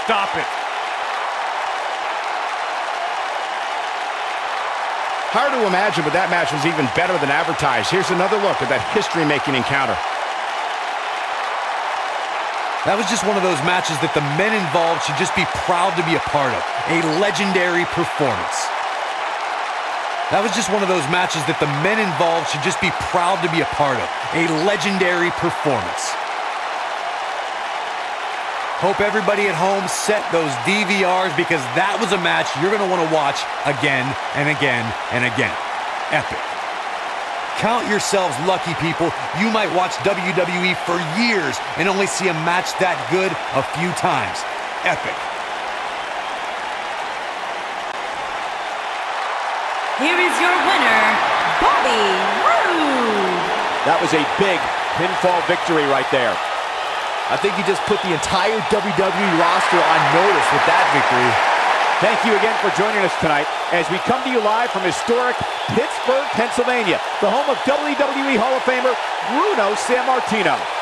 stop it. Hard to imagine, but that match was even better than advertised. Here's another look at that history-making encounter. That was just one of those matches that the men involved should just be proud to be a part of. A legendary performance. That was just one of those matches that the men involved should just be proud to be a part of. A legendary performance. Hope everybody at home set those DVRs, because that was a match you're going to want to watch again and again and again. Epic. Count yourselves lucky, people. You might watch WWE for years and only see a match that good a few times. Epic. Here is your winner, Bobby Roode. That was a big pinfall victory right there. I think he just put the entire WWE roster on notice with that victory. Thank you again for joining us tonight as we come to you live from historic Pittsburgh, Pennsylvania, the home of WWE Hall of Famer Bruno Sammartino.